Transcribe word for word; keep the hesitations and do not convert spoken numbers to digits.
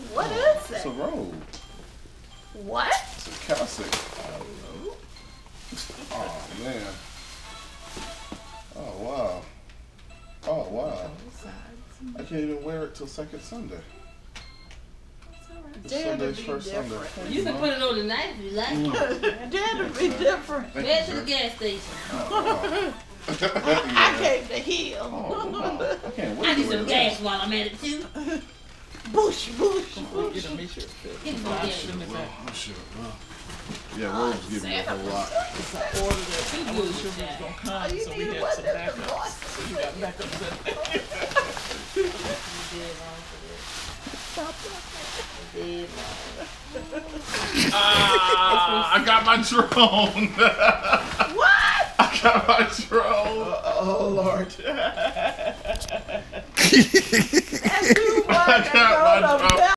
What oh, is it? It's a robe. What? It's a cassock. I don't know. Oh man. Oh wow. Oh wow. I can't even wear it till second Sunday. It's Dad Sunday's be first different. Sunday. You can put it on tonight if you like. Mm. Dad would be different. Head to the gas station. Oh, I came to heal. oh, wow. I can't wait I to need wear some that. gas while I'm at it too. Bush, bush, Get bush. them, make sure it's good. Get some I gas. should have. I should have. Yeah, robes give me a whole lot. It's an order that I wasn't sure we was gonna come, Oh, you so we need had one some that's the backups. boss. So you got backups in there. You did wrong for this. You did wrong. Ah, I got my drone. What? I got my drone. Oh, Lord. That's too much. I got my That's